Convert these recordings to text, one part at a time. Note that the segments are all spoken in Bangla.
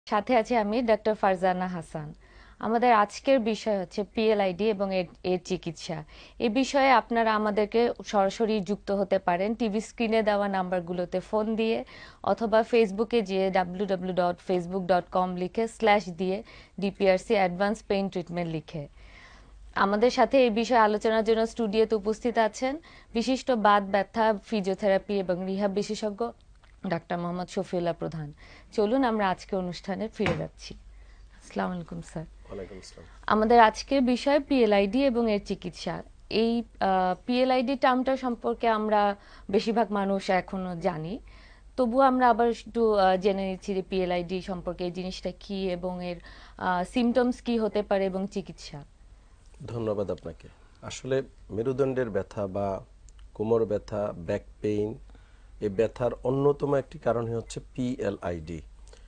সাথে আছি আমি ডক্টর ফারজানা হাসান। আমাদের আজকের বিষয় হচ্ছে পিএলআইডি এবং এর চিকিৎসা। এই বিষয়ে আপনারা আমাদেরকে সরাসরি যুক্ত হতে পারেন টিভি স্ক্রিনে দেওয়া নাম্বারগুলোতে ফোন দিয়ে, অথবা ফেসবুকে যেয়ে www.facebook.com লিখে স্ল্যাশ দিয়ে ডিপিআরসি অ্যাডভান্স পেইন ট্রিটমেন্ট লিখে। আমাদের সাথে এই বিষয়ে আলোচনার জন্য স্টুডিওতে উপস্থিত আছেন বিশিষ্ট বাত ব্যথা, ফিজিওথেরাপি এবং রিহাব বিশেষজ্ঞ ডাক্তার মোহাম্মদ শফিউল্লাহ প্রধান। চলুন আমরা আজকে অনুষ্ঠানে ফিরে যাচ্ছি। আসসালামু আলাইকুম স্যার। ওয়ালাইকুম আসসালাম। আমাদের আজকের বিষয় পিএলআইডি এবং এর চিকিৎসা। এই পিএলআইডি টার্মটা সম্পর্কে আমরা বেশিরভাগ মানুষ এখনো জানি, তবুও আমরা আবার একটু জেনে নিচ্ছি যে পিএলআইডি সম্পর্কে এই জিনিসটা কি এবং এর সিমটমস কি হতে পারে এবং চিকিৎসা। ধন্যবাদ আপনাকে। আসলে মেরুদণ্ডের ব্যথা বা কোমর ব্যথা, ব্যাক পেইন, এই ব্যথার অন্যতম একটি কারণ হচ্ছে পিএলআইডি।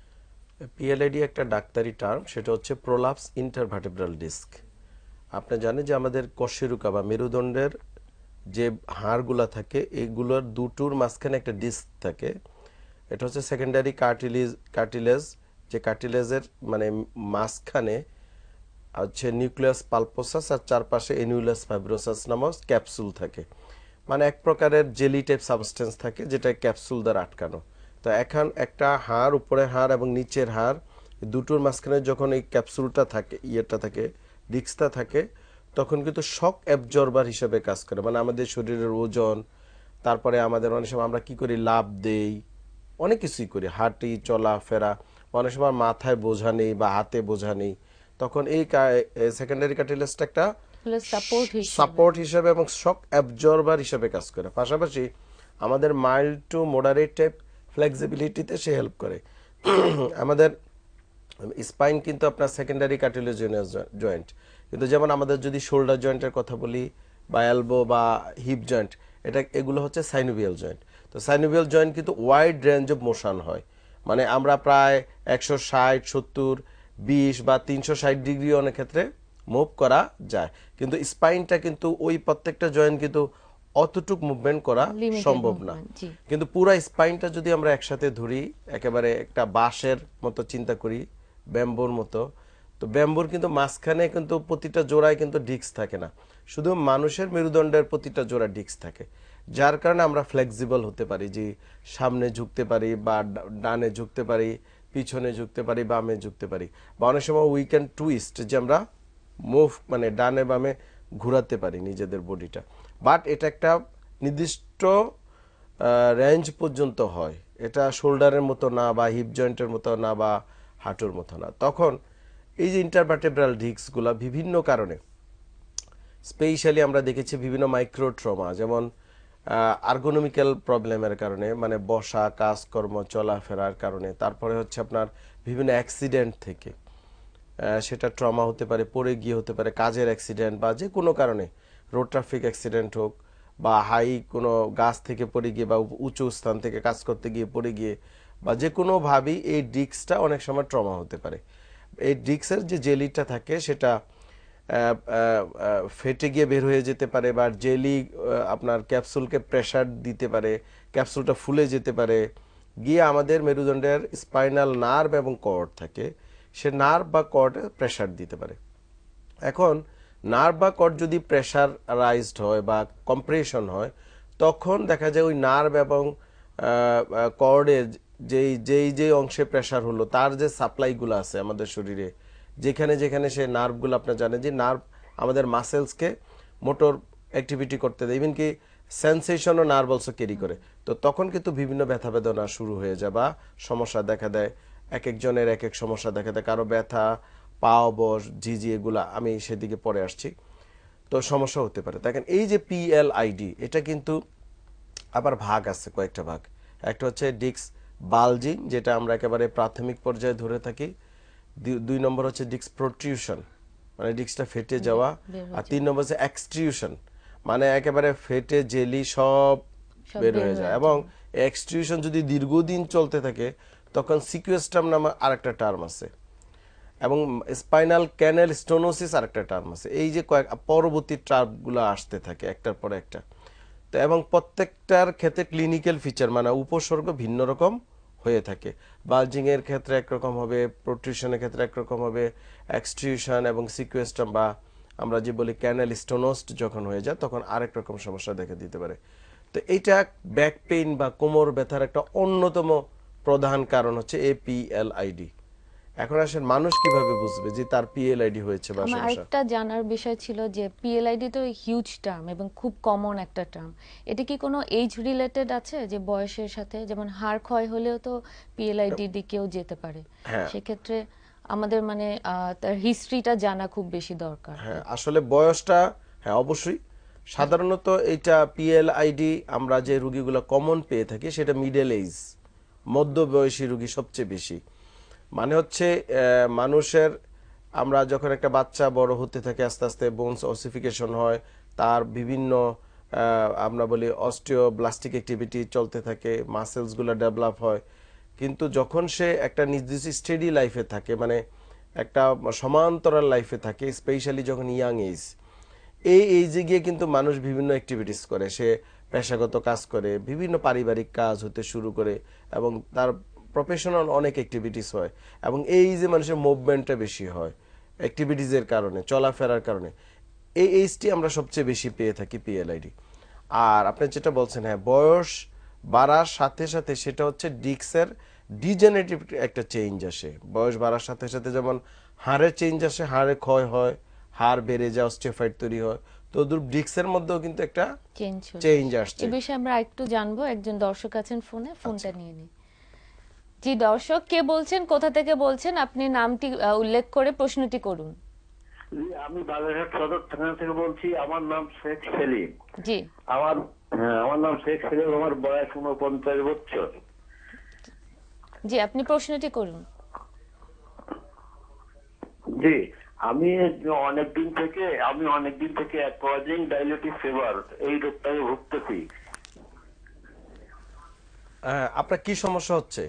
পিএলআইডি একটা ডাক্তারি টার্ম, সেটা হচ্ছে প্রোলাপস ইন্টারভার্টেব্রাল ডিস্ক। আপনি জানেন যে আমাদের কশেরুকা বা মেরুদণ্ডের যে হাড়গুলা থাকে, এইগুলোর দুটোর মাঝখানে একটা ডিস্ক থাকে। এটা হচ্ছে সেকেন্ডারি কার্টিলেজ, যে কার্টিলেজের মানে মাঝখানে হচ্ছে নিউক্লিয়াস পালপোসাস আর চারপাশে এনিউলাস ফাইব্রোসাস নামক ক্যাপসুল থাকে। মানে এক প্রকারের জেলি টাইপ সাবস্টেন্স থাকে যেটা ক্যাপসুল দ্বারা আটকানো। তো এখন একটা হাড়, উপরে হাড় এবং নিচের হাড়, দুটোর মাঝখানে যখন এই ক্যাপসুলটা থাকে, থাকে, ডিস্কটা থাকে, তখন কিন্তু শক অ্যাবজর্বার হিসেবে কাজ করে। মানে আমাদের শরীরের ওজন, তারপরে আমাদের অনেক সময় আমরা কি করি, লাভ দেই, অনেক কিছুই করি, হাঁটি, চলাফেরা, অনেক সময় মাথায় বোঝা নেই বা হাতে বোঝা নেই, তখন এই সেকেন্ডারি কার্টিলেজটা একটা সাপোর্ট হিসেবে এবং শক অ্যাবজর্বার হিসেবে কাজ করে। পাশাপাশি আমাদের মাইল্ড টু মডারেট টাইপ ফ্লেক্সিবিলিটিতে সে হেল্প করে। আমাদের স্পাইন কিন্তু আপনার সেকেন্ডারি কার্টিলেজিনাস জয়েন্ট, কিন্তু যেমন আমাদের যদি শোল্ডার জয়েন্টের কথা বলি বা এলবো বা হিপ জয়েন্ট, এগুলো হচ্ছে সাইনোভিয়াল জয়েন্ট। তো সাইনোভিয়াল জয়েন্ট কিন্তু ওয়াইড রেঞ্জ অফ মোশন হয়, মানে আমরা প্রায় 160, 70, 20 বা 360 ডিগ্রি অনেক ক্ষেত্রে মুভ করা যায়, কিন্তু স্পাইনটা কিন্তু ওই প্রত্যেকটা জয়েন্ট কিন্তু অতটুক মুভমেন্ট করা সম্ভব না। কিন্তু পুরো স্পাইনটা যদি আমরা একসাথে ধরি, একেবারে একটা বাঁশের মতো চিন্তা করি, ব্যাম্বুর মতো, তো ব্যাম্বুর কিন্তু মাঝখানে কিন্তু প্রতিটা জোড়ায় কিন্তু ডিস্ক থাকে না, শুধু মানুষের মেরুদণ্ডের প্রতিটা জোড়া ডিস্ক থাকে, যার কারণে আমরা ফ্লেক্সিবল হতে পারি, যে সামনে ঝুঁকতে পারি বা ডানে ঝুঁকতে পারি, পিছনে ঝুঁকতে পারি, বামে ঝুঁকতে পারি, বা অনেক সময় উই ক্যান টুইস্ট, যে আমরা মুভ মানে ডানে বামে ঘোরাতে পারি নিজেদের বডিটা। বাট এটা একটা নির্দিষ্ট রেঞ্জ পর্যন্ত হয়, এটা শোল্ডারের মতো না বা হিপ জয়েন্টের মতো না বা হাঁটুর মতো না। তখন এই যে ইন্টারভার্টেব্রাল ডিস্কগুলো বিভিন্ন কারণে, স্পেশালি আমরা দেখেছি বিভিন্ন মাইক্রো ট্রমা, যেমন আর্গোনমিক্যাল প্রবলেমের কারণে, মানে বসা, কাজকর্ম, চলাফেরার কারণে, তারপরে হচ্ছে আপনার বিভিন্ন অ্যাক্সিডেন্ট থেকে, সেটা ট্রমা হতে পারে, পড়ে গিয়ে হতে পারে, কাজের অ্যাক্সিডেন্ট বা যে কোনো কারণে, রোড ট্রাফিক অ্যাক্সিডেন্ট হোক বা হাই কোনো গাছ থেকে পড়ে গিয়ে বা উঁচু স্থান থেকে কাজ করতে গিয়ে পড়ে গিয়ে, বা যে কোনোভাবেই এই ডিস্কটা অনেক সময় ট্রমা হতে পারে। এই ডিস্কের যে জেলিটা থাকে সেটা ফেটে গিয়ে বের হয়ে যেতে পারে, বা জেলি আপনার ক্যাপসুলকে প্রেসার দিতে পারে, ক্যাপসুলটা ফুলে যেতে পারে, গিয়ে আমাদের মেরুদণ্ডের স্পাইনাল নার্ভ এবং কর্ড থাকে, সে নার্ভ বা কর্ডে প্রেসার দিতে পারে। এখন নার্ভ বা কর্ড যদি প্রেসারাইজড হয় বা কম্প্রেশন হয়, তখন দেখা যায় ওই নার্ভ এবং কর্ডের যেই অংশে প্রেসার হলো, তার যে সাপ্লাইগুলো আছে আমাদের শরীরে, যেখানে যেখানে সে নার্ভগুলো, আপনার জানেন যে নার্ভ আমাদের মাসেলসকে মোটর অ্যাক্টিভিটি করতে দেয়, ইভেন কি সেন্সেশনও নার্ভ অলসো ক্যারি করে। তো তখন কিন্তু বিভিন্ন ব্যথা বেদনা শুরু হয়ে যায় বা সমস্যা দেখা দেয়, এক একজনের এক এক সমস্যা দেখা দেয়, কারো ব্যথা, পাও, বস, ঝিঝি, এগুলা আমি সেদিকে পরে আসছি, তো সমস্যা হতে পারে। দেখেন এই যে পিএলআইডি, এটা কিন্তু আবার ভাগ আছে, কয়েকটা ভাগ। একটা হচ্ছে ডিস্ক বালজিং, যেটা আমরা একেবারে প্রাথমিক পর্যায়ে ধরে থাকি। 2 নম্বর হচ্ছে ডিস্ক প্রোট্রিউশন, মানে ডিস্কটা ফেটে যাওয়া। আর 3 নম্বর হচ্ছে এক্সট্রিউশন, মানে একেবারে ফেটে জেলি সব বের হয়ে যায়। এবং এক্সট্রিউশন যদি দীর্ঘদিন চলতে থাকে, তখন সিকুয়েস্ট্রাম নামে আরেকটা টার্ম আছে, এবং স্পাইনাল ক্যানেল স্টোনোসিস আরেকটা টার্ম আছে। এই যে পরবর্তী টার্মগুলো আসতে থাকে একটার পর একটা। তো এবং প্রত্যেকটার ক্ষেত্রে ক্লিনিক্যাল ফিচার, মানে উপসর্গ ভিন্ন রকম হয়ে থাকে। বালজিং এর ক্ষেত্রে একরকম হবে, প্রোট্রুশনের ক্ষেত্রে একরকম হবে, এক্সট্রুশন এবং সিকুয়েস্টাম বা আমরা যে বলি ক্যানেল স্টোনোস্ট যখন হয়ে যায় তখন আরেক রকম সমস্যা দেখা দিতে পারে। তো এইটা ব্যাক পেইন বা কোমর ব্যথার একটা অন্যতম প্রধান কারণ হচ্ছে এপিএলআইডি। এখন আসেন মানুষ কিভাবে বুঝবে যে তার পিএলআইডি হয়েছে বা আমার সমস্যা? আরেকটা জানার বিষয় ছিল যে পিএলআইডি তো হিউজ টার্ম এবং খুব কমন একটা টার্ম, এটা কি কোনো এজ রিলেটেড আছে, যে বয়সের সাথে যেমন হাড় ক্ষয় হলেও তো পিএলআইডি দিকেও যেতে পারে, হ্যাঁ সেক্ষেত্রে আমাদের মানে তার হিস্ট্রিটা জানা খুব বেশি দরকার। হ্যাঁ, আসলে বয়সটা, হ্যাঁ অবশ্যই। সাধারণত এইটা পিএলআইডি আমরা যে রোগীগুলো কমন পেয়ে থাকি সেটা মিডল এজ, মধ্যবয়সী রোগী সবচেয়ে বেশি। মানে হচ্ছে মানুষের, আমরা যখন একটা বাচ্চা বড় হতে থাকে আস্তে আস্তে বোনস অসিফিকেশন হয়, তার বিভিন্ন আমরা বলি অস্টিওব্লাস্টিক অ্যাক্টিভিটি চলতে থাকে, মাসেলসগুলো ডেভেলপ হয়। কিন্তু যখন সে একটা নির্দিষ্ট স্টেডি লাইফে থাকে, মানে একটা সমান্তরাল লাইফে থাকে, স্পেশালি যখন ইয়াং এজ, এই এইজে গিয়ে কিন্তু মানুষ বিভিন্ন অ্যাক্টিভিটিস করে, সে পেশাগত কাজ করে, বিভিন্ন পারিবারিক কাজ হতে শুরু করে এবং তার প্রফেশনাল অনেক অ্যাক্টিভিটিস হয় এবং এই যে মানুষের মুভমেন্টটা বেশি হয় অ্যাক্টিভিটিসের কারণে, চলাফেরার কারণে। এই এইজটি আমরা সবচেয়ে বেশি পেয়ে থাকি পিএলআইডি। আর আপনি যেটা বলছেন, হ্যাঁ বয়স বাড়ার সাথে সাথে সেটা হচ্ছে ডিস্কের ডিজেনারেটিভ একটা চেঞ্জ আসে। বয়স বাড়ার সাথে সাথে যেমন হাড়ের চেঞ্জ আসে, হাড়ে ক্ষয় হয়, হাড় বেড়ে যায়, অস্টিওফাইট তৈরি হয়, তো ডিস্কের মধ্যেও কিন্তু একটা চেঞ্জ আসছে। এই বিষয়ে আমরা একটু জানবো, একজন দর্শক আছেন ফোনে, ফোনটা আচ্ছা, নিয়ে নিই। জি দর্শক, কে বলছেন, কোথা থেকে বলছেন, আপনি নামটি উল্লেখ করে প্রশ্নটি করুন। আমি বাগেরহাট সদর থানা থেকে বলছি। আমার নাম শেখ সেলিম। জি আমার আমার নাম শেখ সেলিম। আমার বয়স 49 বছর। জি, আপনি প্রশ্নটি করুন। জি, আমি অনেকদিন থেকে অ্যাকোয়াজিং ডায়াবেটিস ফিভার এই রোগটাকে ভুগতেছি। আপনার কি সমস্যা হচ্ছে?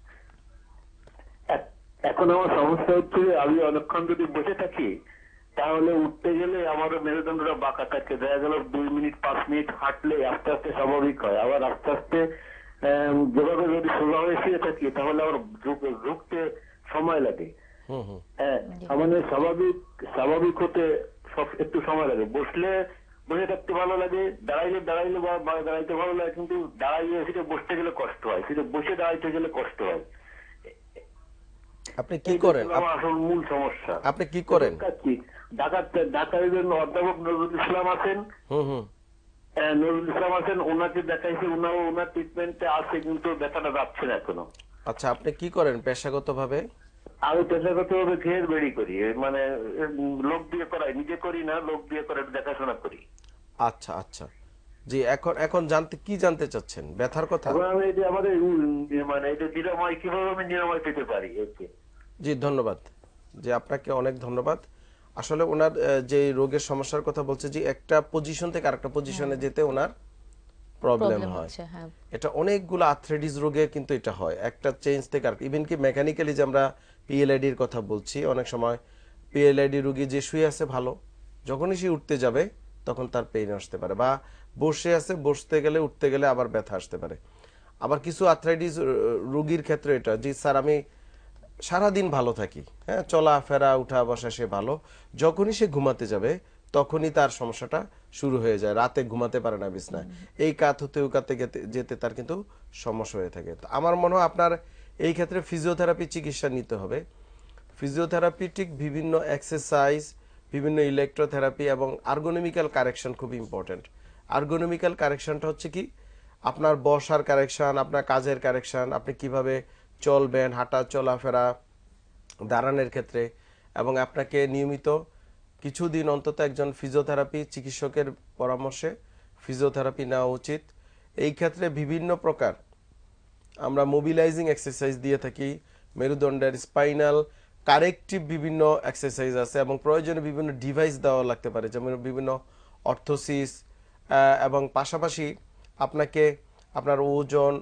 এখন আমার সমস্যা হচ্ছে, আমি অনেকক্ষণ যদি বসে থাকি তাহলে উঠতে গেলে আমার মেরুদণ্ডটা বাঁকা থাকে। দেখা গেল 2 মিনিট 5 মিনিট হাঁটলে আস্তে আস্তে স্বাভাবিক হয়, আবার আস্তে আস্তে যেভাবে যদি সোজা হয়ে শুয়ে থাকি তাহলে আবার ঝুঁকতে সময় লাগে। হ্যাঁ, মানে স্বাভাবিক হতে সব একটু সময় লাগে। বসে থাকতে ভালো লাগে, দাঁড়াইলে বা দাঁড়াইতে ভালো লাগে, কিন্তু দাঁড়াইলে সেটা বসতে গেলে কষ্ট হয়, সেটা বসে দাঁড়াইতে গেলে কষ্ট হয়। আপনি কি করেন? আমার আসল মূল সমস্যা। আপনি কি করেন? ঢাকার জন্য অধ্যাপক নজরুল ইসলাম আছেন। নজরুল ইসলাম আছেন, ওনাকে দেখাইছি, ওনার ট্রিটমেন্টে আছে, কিন্তু ব্যথাটা যাচ্ছে না এখনো। আচ্ছা, আপনি কি করেন পেশাগতভাবে? আমি পেশাগতভাবে ঘের বেড়ি করি, মানে লোক দিয়ে করাই, নিজে করি না, লোক দিয়ে করে দেখাশোনা করি। আচ্ছা আচ্ছা, জি। এখন এখন কি জানতে চাচ্ছেন? ব্যথার কথা? এখন আমি এই যে আমাদের মানে এই যে নিরাময়, কিভাবে আমি নিরাময় পেতে পারি? জি ধন্যবাদ, জি আপনাকে অনেক ধন্যবাদ। আসলে ওনার যে রোগের সমস্যার কথা বলছে, যে একটা পজিশন থেকে আরেকটা পজিশনে যেতে ওনার প্রবলেম হয়। এটা অনেকগুলো আর্থ্রাইটিস রোগে কিন্তু এটা হয়, একটা চেঞ্জ থেকে আর ইভেন কি মেকানিক্যালি যে আমরা পিএলআইডি এর কথা বলছি, অনেক সময় পিএলআইডি রোগী যে শুয়ে আছে ভালো, যখনই সে উঠতে যাবে তখন তার পেইন আসতে পারে, বা বসে আছে বসতে গেলে উঠতে গেলে আবার ব্যথা আসতে পারে। আবার কিছু আর্থ্রাইটিস রোগীর ক্ষেত্রে এটা, জি স্যার আমি সারাদিন ভালো থাকি, হ্যাঁ চলাফেরা উঠা বসা সে ভালো, যখনই সে ঘুমাতে যাবে তখনই তার সমস্যাটা শুরু হয়ে যায়, রাতে ঘুমাতে পারে না বিছনায়, এই কাত হতে ও কাতে যেতে তার কিন্তু সমস্যা হয়ে থাকে। তো আমার মনে হয় আপনার এই ক্ষেত্রে ফিজিওথেরাপি চিকিৎসা নিতে হবে। ফিজিওথেরাপিটিক বিভিন্ন এক্সারসাইজ, বিভিন্ন ইলেকট্রোথেরাপি এবং আর্গোনমিক্যাল কারেকশন খুব ইম্পর্টেন্ট। আর্গোনমিক্যাল কারেকশনটা হচ্ছে কি, আপনার বসার কারেকশন, আপনার কাজের কারেকশন, আপনি কিভাবে চলবেন, হাঁটা চলাফেরা, দাঁড়ানোর ক্ষেত্রে, এবং আপনাকে নিয়মিত কিছুদিন অন্তত একজন ফিজিওথেরাপি চিকিৎসকের পরামর্শে ফিজিওথেরাপি নেওয়া উচিত। এই ক্ষেত্রে বিভিন্ন প্রকার আমরা মোবিলাইজিং এক্সারসাইজ দিয়ে থাকি, মেরুদণ্ডের স্পাইনাল কারেক্টিভ বিভিন্ন এক্সারসাইজ আছে, এবং প্রয়োজনে বিভিন্ন ডিভাইস দেওয়া লাগতে পারে, যেমন বিভিন্ন অর্থোসিস, এবং পাশাপাশি আপনাকে আপনার ওজন,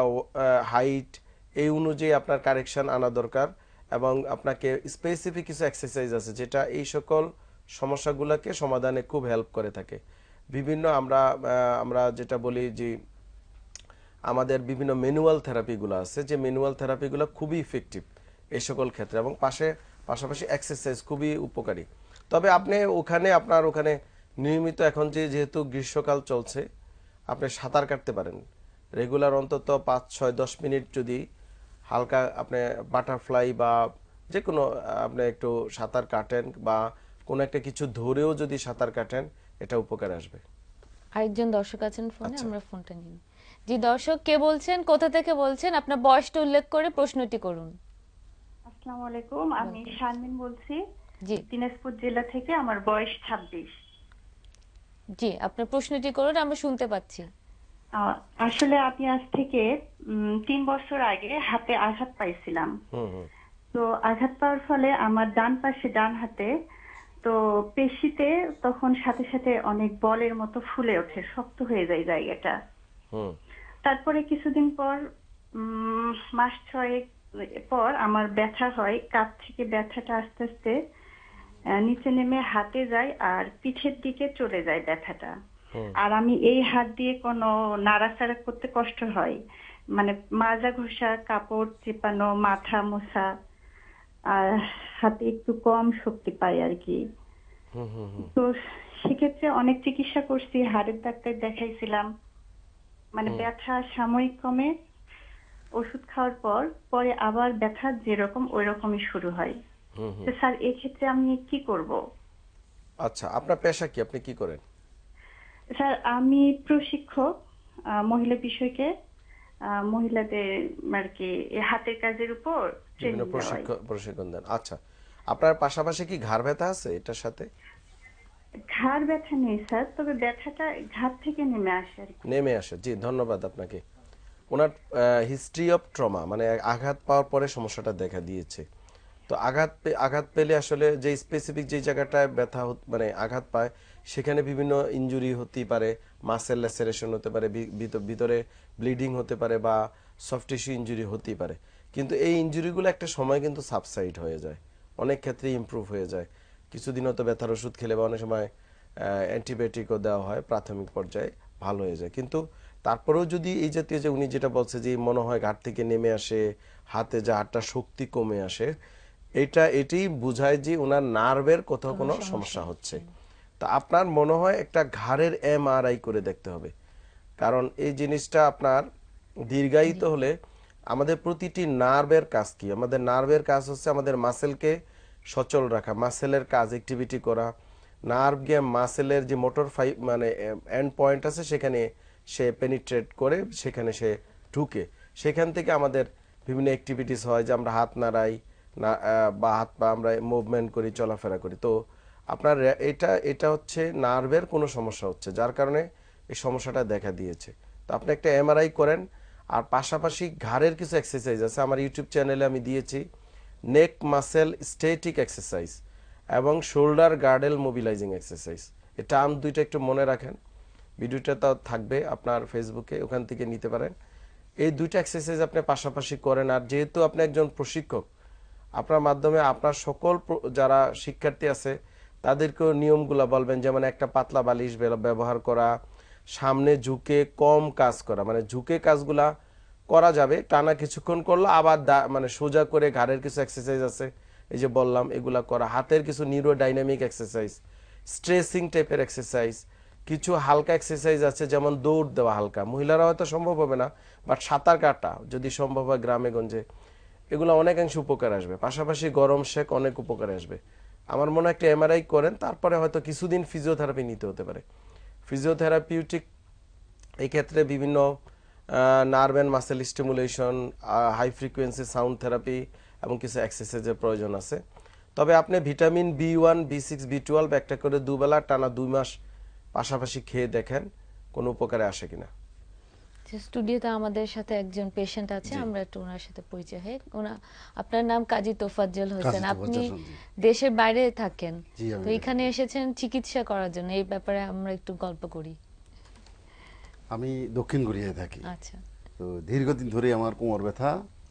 হাইট এই অনুযায়ী আপনার কারেকশন আনা দরকার, এবং আপনাকে স্পেসিফিক কিছু এক্সারসাইজ আছে যেটা এই সকল সমস্যাগুলোকে সমাধানে খুব হেল্প করে থাকে। বিভিন্ন আমরা যেটা বলি যে আমাদের বিভিন্ন ম্যানুয়াল থেরাপিগুলো আছে, যে ম্যানুয়াল থেরাপিগুলো খুবই ইফেক্টিভ এই সকল ক্ষেত্রে, এবং পাশাপাশি এক্সারসাইজ খুবই উপকারী। তবে আপনি আপনার ওখানে নিয়মিত, এখন যেহেতু গ্রীষ্মকাল চলছে, আপনি সাঁতার কাটতে পারেন রেগুলার, অন্তত 5, 6, 10 মিনিট যদি হালকা আপনি বাটারফ্লাই বা যে কোনো আপনি একটু সাঁতার কাটেন বা কোনো একটা কিছু ধরেও যদি সাঁতার কাটেন, এটা উপকারে আসবে। আরেকজন দর্শক আছেন ফোনে, আচ্ছা। আমরা ফোনটা নিই। জি দর্শক, কে বলছেন, কোথা থেকে বলছেন, আপনার বয়সটা উল্লেখ করে প্রশ্নটি করুন। আসসালামু আলাইকুম, আমি শারমিন বলছি জি দিনাজপুর জেলা থেকে। আমার বয়স 26। জি, আপনার প্রশ্নটি করুন, আমরা শুনতে পাচ্ছি। আসলে আমি আজ থেকে 3 বছর আগে হাতে আঘাত পাইছিলাম। তো আঘাত পাওয়ার ফলে আমার ডান হাতে তো পেশিতে তখন সাথে সাথে অনেক বলের মতো ফুলে ওঠে, শক্ত হয়ে যায় জায়গাটা। তারপরে কিছুদিন পর মাস 6 পর আমার ব্যথা হয়, কাঁধ থেকে ব্যথাটা আস্তে আস্তে নিচে নেমে হাতে যায় আর পিঠের দিকে চলে যায় ব্যথাটা। আর আমি এই হাত দিয়ে কোনো নাড়াচাড়া করতে কষ্ট হয়, মানে মাজা ঘষা, কাপড় চিপানো, মাথা মোছা, আর হাতে একটু কম শক্তি পাই আর কি। তো সেক্ষেত্রে অনেক চিকিৎসা করছি, হাড়ের ডাক্তার দেখাইছিলাম, মানে ব্যথা সাময়িক কমে, ওষুধ খাওয়ার পর পরে আবার ব্যথা যেরকম ওই রকমই শুরু হয়। তো স্যার, এই ক্ষেত্রে আমি কি করব? আচ্ছা, আপনার পেশা কি, আপনি কি করেন? স্যার, আমি প্রশিক্ষক, মহিলা বিষয়কে মহিলাদের আর কি হাতের কাজের উপর বিভিন্ন ট্রেনিং প্রশিক্ষণ দেন। আচ্ছা, আপনার পাশাপাশি কি ঘাড় ব্যথা আছে এটার সাথে? ঘাড় ব্যথা নেই স্যার, তবে ব্যথাটা ঘাড় থেকে নেমে আসে আর কি। নেমে আসে, জি ধন্যবাদ আপনাকে। ওনার হিস্ট্রি অফ ট্রমা, মানে আঘাত পাওয়ার পরে সমস্যাটা দেখা দিয়েছে। তো আঘাত পেলে আসলে যে স্পেসিফিক যে জায়গাটায় ব্যথা মানে আঘাত পায়, সেখানে বিভিন্ন ইনজুরি হতেই পারে, মাসেল ল্যাসেরেশন হতে পারে, ভিতরে ব্লিডিং হতে পারে, বা সফট টিস্যু ইনজুরি হতেই পারে। কিন্তু এই ইনজুরিগুলো একটা সময় কিন্তু সাবসাইড হয়ে যায়, অনেক ক্ষেত্রে ইমপ্রুভ হয়ে যায়। কিছুদিন হয়তো ব্যথার ওষুধ খেলে বা অনেক সময় অ্যান্টিবায়োটিকও দেওয়া হয়, প্রাথমিক পর্যায়ে ভালো হয়ে যায়। কিন্তু তারপরেও যদি এই জাতীয়, যে উনি যেটা বলছে যে মনে হয় ঘাট থেকে নেমে আসে, হাতে যে হাতটা শক্তি কমে আসে, এটি বোঝায় যে ওনার নার্ভের কোথাও কোনো সমস্যা হচ্ছে। তো আপনার মনে হয় একটা ঘাড়ের এমআরআই করে দেখতে হবে, কারণ এই জিনিসটা আপনার দীর্ঘায়িত হলে, আমাদের প্রতিটি নার্ভের কাজ কি, আমাদের নার্ভের কাজ হচ্ছে আমাদের মাসেলকে সচল রাখা, মাসেলের কাজ অ্যাক্টিভিটি করা। নার্ভ গিয়ে মাসেলের যে মোটর মানে এন্ড পয়েন্ট আছে, সেখানে সে পেনিট্রেট করে, সেখানে সে ঢুকে, সেখান থেকে আমাদের বিভিন্ন অ্যাক্টিভিটিস হয়, যে আমরা হাত নাড়াই না, বা হাত পা আমরা মুভমেন্ট করি, চলাফেরা করি। তো আপনার এটা হচ্ছে নার্ভের কোনো সমস্যা হচ্ছে, যার কারণে এই সমস্যাটা দেখা দিয়েছে। তো আপনি একটা এমআরআই করেন। আর পাশাপাশি ঘাড়ের কিছু এক্সারসাইজ আছে, আমার ইউটিউব চ্যানেলে আমি দিয়েছি, নেক মাসেল স্ট্যাটিক এক্সারসাইজ এবং শোল্ডার গার্ডেল মোবিলাইজিং এক্সারসাইজ। এই টার্ম দুইটা একটু মনে রাখেন, ভিডিওটা তো থাকবে আপনার ফেসবুকে, ওখান থেকে নিতে পারেন। এই দুইটা এক্সারসাইজ আপনি পাশাপাশি করেন। আর যেহেতু আপনি একজন প্রশিক্ষক, আপনার মাধ্যমে আপনার সকল যারা শিক্ষার্থী আছে তাদেরকেও নিয়মগুলো বলবেন, যেমন একটা পাতলা বালিশ ব্যবহার করা, সামনে ঝুঁকে কম কাজ করা, মানে ঝুঁকে কাজগুলা করা যাবে, টানা কিছুক্ষণ করলো, আবার মানে সোজা করে ঘাড়ের কিছু এক্সারসাইজ আছে, এই যে বললাম, এগুলা করা, হাতের কিছু নিউরো ডাইনামিক এক্সারসাইজ, স্ট্রেসিং টাইপের এক্সারসাইজ, কিছু হালকা এক্সারসাইজ আছে, যেমন দৌড় দেওয়া হালকা, মহিলারা হয়তো সম্ভব হবে না, বাট সাঁতার কাটা যদি সম্ভব হয় গ্রামে গঞ্জে, এগুলো অনেকাংশে উপকার আসবে। পাশাপাশি গরম শেক অনেক উপকারে আসবে। আমার মনে হয় একটা এমআরআই করেন, তারপরে হয়তো কিছুদিন ফিজিওথেরাপি নিতে হতে পারে। ফিজিওথেরাপিউটিক এই ক্ষেত্রে বিভিন্ন nerve and muscle stimulation, high frequency sound therapy এবং কিছু এক্সারসাইজের প্রয়োজন আছে। তবে আপনি ভিটামিন B1, B6, B12 একটা করে দুবেলা টানা 2 মাস পাশাপাশি খেয়ে দেখেন কোনো উপকারে আসে কিনা। স্টুডিওতে আমাদের সাথে একজন পেশেন্ট আছে, আমরা একটু ওনার সাথে পরিচয় হই। আপনার নাম কাজী তোফাজ্জল হোসেন, আপনি দেশের বাইরে থাকেন, তো এখানে এসেছেন চিকিৎসা করার জন্য, এই ব্যাপারে আমরা একটু গল্প করি। আমি দক্ষিণ কোরিয়ায় থাকি। আচ্ছা। তো দীর্ঘদিন ধরে আমার কোমর ব্যথা,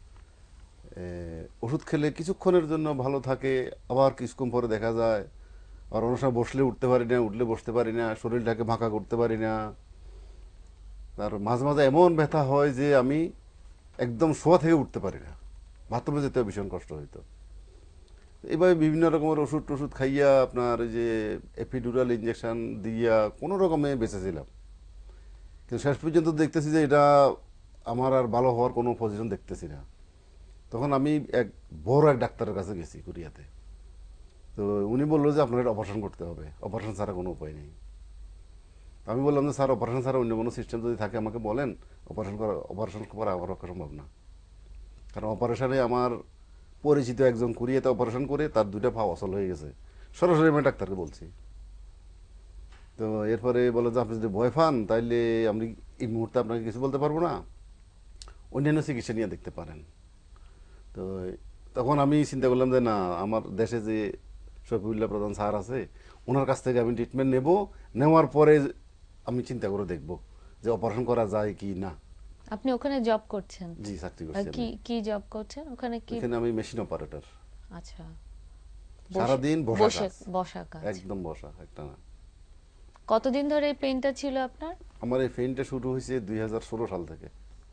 ওষুধ খেলে কিছুক্ষণের জন্য ভালো থাকে, আবার কিছুক্ষণ পরে দেখা যায়, আর অনেক সময় বসলে উঠতে পারি না, উঠলে বসতে পারি না, শরীরটাকে বাঁকা করতে পারি না, তার মাঝে মাঝে এমন ব্যথা হয় যে আমি একদম শোয়া থেকে উঠতে পারি না, বাথরুমে যেতে ভীষণ কষ্ট হইতো। এভাবে বিভিন্ন রকমের ওষুধ টষুধ খাইয়া আপনার এই যে এপিডুরাল ইঞ্জেকশন দিয়া কোনো রকমে বেঁচেছিলাম, কিন্তু শেষ পর্যন্ত দেখতেছি যে এটা আমার আর ভালো হওয়ার কোনো পজিশন দেখতেছি না। তখন আমি বড় এক ডাক্তারের কাছে গেছি কোরিয়াতে। তো উনি বললো যে আপনার এটা অপারেশন করতে হবে, অপারেশন ছাড়া কোনো উপায় নেই। আমি বললাম যে স্যার অপারেশন ছাড়া অন্য কোনো সিস্টেম যদি থাকে আমাকে বলেন, অপারেশন করা আমার পক্ষে সম্ভব না। কারণ অপারেশনে আমার পরিচিত একজন কোরিয়াতে অপারেশন করে তার 2টা পা অচল হয়ে গেছে, সরাসরি আমি ডাক্তারকে বলছি। তো এরপরে বলে যে আপনি যদি ভয় পান তাইলে আমি এই মুহূর্তে আপনাকে কিছু বলতে পারবো না, অন্যান্য চিকিৎসা নিয়ে দেখতে পারেন। তো তখন আমি চিন্তা করলাম যে না, আমার দেশে যে শফিউল্লাহ প্রধান স্যার আছে ওনার কাছ থেকে আমি ট্রিটমেন্ট নেওয়ার পরে আমি চিন্তা করে দেখব যে অপারেশন করা যায় কি না। আপনি ওখানে জব করছেন? জি, চাকরি আর করছি। কি কি জব করছেন ওখানে? কি এখানে আমি মেশিন অপারেটর। আচ্ছা, সারাদিন বসে বসা কাজ? একদম বসা, একটা না। কতদিন ধরে এই পেইনটা ছিল আপনার? আমার এই পেইনটা শুরু হয়েছে 2016 সাল থেকে।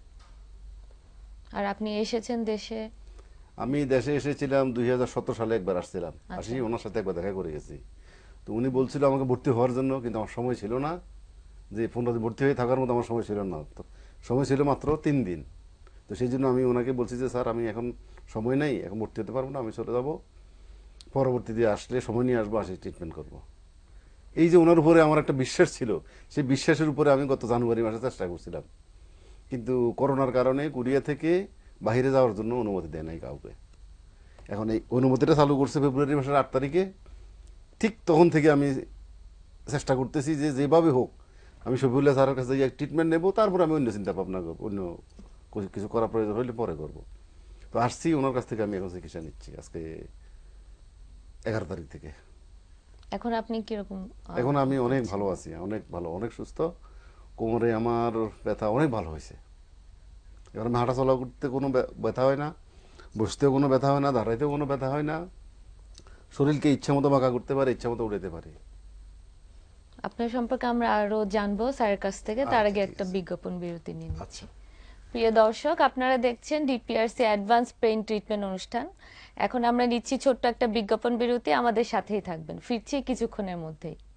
আর আপনি এসেছেন দেশে? আমি দেশে এসেছিলাম 2017 সালে, একবার আসছিলাম, আসি ওনার সাথে একবার দেখা করে গেছি। তো উনি বলছিল আমাকে ভর্তি হওয়ার জন্য, কিন্তু আমার সময় ছিল না, যে 15 দিন ভর্তি হয়ে থাকার মতো আমার সময় ছিল না, তো সময় ছিল মাত্র 3 দিন। তো সেই জন্য আমি ওনাকে বলছি যে স্যার আমি এখন সময় নেই, এখন ভর্তি হতে পারবো না, আমি চলে যাব, পরবর্তীতে আসলে সময় নিয়ে আসবো, আসি ট্রিটমেন্ট করব। এই যে ওনার উপরে আমার একটা বিশ্বাস ছিল, সেই বিশ্বাসের উপরে আমি গত জানুয়ারি মাসে চেষ্টা করছিলাম, কিন্তু করোনার কারণে কোরিয়া থেকে বাইরে যাওয়ার জন্য অনুমতি দেয় নাই কাউকে। এখন এই অনুমতিটা চালু করছে ফেব্রুয়ারি মাসের 8 তারিখে। ঠিক তখন থেকে আমি চেষ্টা করতেছি যে যেভাবে হোক আমি শফিউল্লাহ স্যারের কাছে গিয়ে ট্রিটমেন্ট নেবো, তারপর আমি অন্য চিন্তা ভাবনা করবো, অন্য কিছু করা প্রয়োজন হলে পরে করব। তো আসছি ওনার কাছ থেকে, আমি এখন চিকিৎসা নিচ্ছি আজকে 11 তারিখ থেকে। এখন আপনি কিরকম? এখন আমি অনেক ভালো আছি, অনেক ভালো, অনেক সুস্থ। কোমরে আমার ব্যথা অনেক ভালো হয়েছে। এবার আমি হাঁটাচলা করতে কোনো ব্যথা হয় না, বসতেও কোনো ব্যথা হয় না, দাঁড়াইতেও কোনো ব্যথা হয় না, শরীরকে ইচ্ছা মতো বাঁকা করতে পারে, ইচ্ছা মতো উঠাতে পারি। আপনার সম্পর্কে আমরা আরো জানবো স্যারের কাছ থেকে, তার আগে ঠিক একটা আছে। বিজ্ঞাপন বিরতি নিন। আচ্ছা, প্রিয় দর্শক, আপনারা দেখছেন ডিপিআরসি অ্যাডভান্স পেইন ট্রিটমেন্ট অনুষ্ঠান। এখন আমরা নিচ্ছি ছোট্ট একটা বিজ্ঞাপন বিরতি, আমাদের সাথেই থাকবেন, ফিরছি কিছুক্ষণের মধ্যেই।